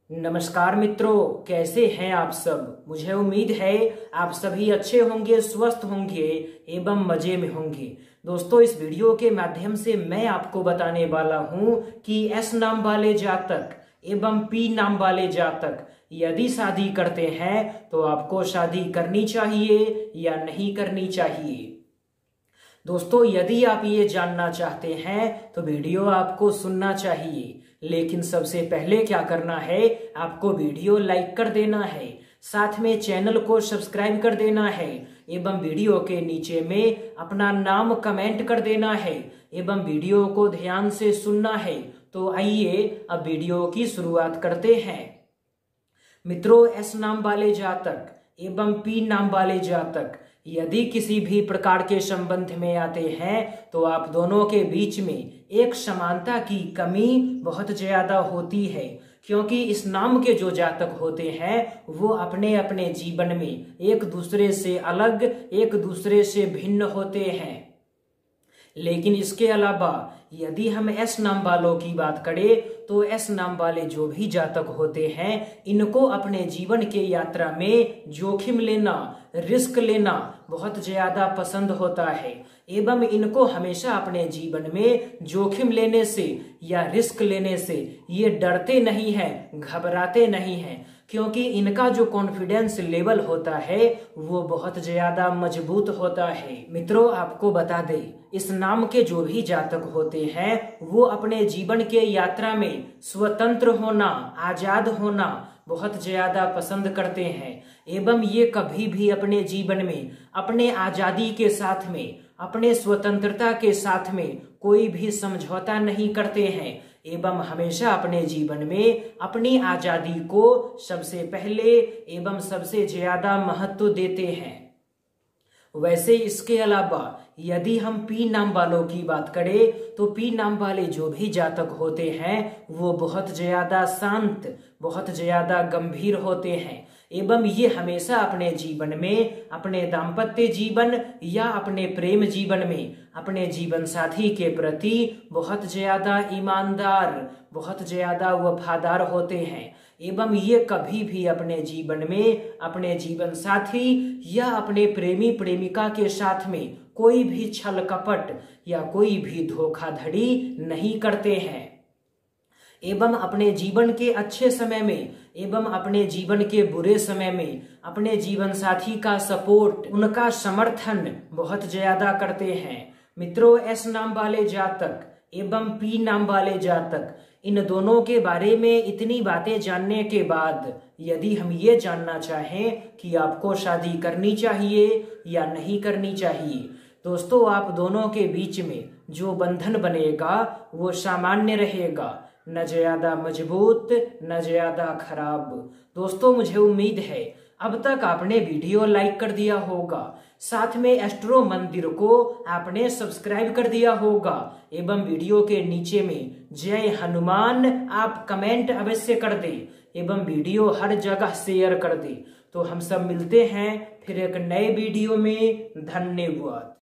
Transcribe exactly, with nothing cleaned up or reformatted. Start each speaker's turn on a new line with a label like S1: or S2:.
S1: नमस्कार मित्रों, कैसे हैं आप सब। मुझे उम्मीद है आप सभी अच्छे होंगे, स्वस्थ होंगे एवं मजे में होंगे। दोस्तों, इस वीडियो के माध्यम से मैं आपको बताने वाला हूं कि एस नाम वाले जातक एवं पी नाम वाले जातक यदि शादी करते हैं तो आपको शादी करनी चाहिए या नहीं करनी चाहिए। दोस्तों, यदि आप ये जानना चाहते हैं तो वीडियो आपको सुनना चाहिए, लेकिन सबसे पहले क्या करना है, आपको वीडियो लाइक कर देना है, साथ में चैनल को सब्सक्राइब कर देना है एवं वीडियो के नीचे में अपना नाम कमेंट कर देना है एवं वीडियो को ध्यान से सुनना है। तो आइए अब वीडियो की शुरुआत करते हैं। मित्रों, एस नाम वाले जातक एवं पी नाम वाले जातक यदि किसी भी प्रकार के संबंध में आते हैं तो आप दोनों के बीच में एक समानता की कमी बहुत ज्यादा होती है, क्योंकि इस नाम के जो जातक होते हैं वो अपने अपने जीवन में एक दूसरे से अलग, एक दूसरे से भिन्न होते हैं। लेकिन इसके अलावा यदि हम एस नाम वालों की बात करें तो एस नाम वाले जो भी जातक होते हैं, इनको अपने जीवन के यात्रा में जोखिम लेना, रिस्क लेना बहुत ज्यादा पसंद होता है एवं इनको हमेशा अपने जीवन में जोखिम लेने से या रिस्क लेने से ये डरते नहीं हैं, घबराते नहीं हैं, क्योंकि इनका जो कॉन्फिडेंस लेवल होता है वो बहुत ज्यादा मजबूत होता है। मित्रों, आपको बता दें, इस नाम के जो भी जातक होते हैं वो अपने जीवन के यात्रा में स्वतंत्र होना, आजाद होना बहुत ज्यादा पसंद करते हैं एवं ये कभी भी अपने जीवन में अपने आजादी के साथ में, अपने स्वतंत्रता के साथ में कोई भी समझौता नहीं करते हैं एवं हमेशा अपने जीवन में अपनी आजादी को सबसे पहले एवं सबसे ज्यादा महत्व देते हैं। वैसे इसके अलावा यदि हम पी नाम वालों की बात करें तो पी नाम वाले जो भी जातक होते हैं वो बहुत ज्यादा शांत, बहुत ज्यादा गंभीर होते हैं एवं ये हमेशा अपने जीवन में, अपने दाम्पत्य जीवन या अपने प्रेम जीवन में अपने जीवन साथी के प्रति बहुत ज्यादा ईमानदार, बहुत ज्यादा वफादार होते हैं एवं ये कभी भी अपने जीवन में अपने जीवन साथी या अपने प्रेमी प्रेमिका के साथ में कोई भी छल कपट या कोई भी धोखाधड़ी नहीं करते हैं एवं अपने जीवन के अच्छे समय में एवं अपने जीवन के बुरे समय में अपने जीवन साथी का सपोर्ट, उनका समर्थन बहुत ज्यादा करते हैं। मित्रों, एस नाम वाले जातक एवं पी नाम वाले जातक, इन दोनों के बारे में इतनी बातें जानने के बाद यदि हम ये जानना चाहें कि आपको शादी करनी चाहिए या नहीं करनी चाहिए, दोस्तों आप दोनों के बीच में जो बंधन बनेगा वो सामान्य रहेगा, न ज्यादा मजबूत न ज्यादा खराब। दोस्तों, मुझे उम्मीद है अब तक आपने वीडियो लाइक कर दिया होगा, साथ में एस्ट्रो मंदिर को आपने सब्सक्राइब कर दिया होगा एवं वीडियो के नीचे में जय हनुमान आप कमेंट अवश्य कर दे एवं वीडियो हर जगह शेयर कर दे। तो हम सब मिलते हैं फिर एक नए वीडियो में। धन्यवाद।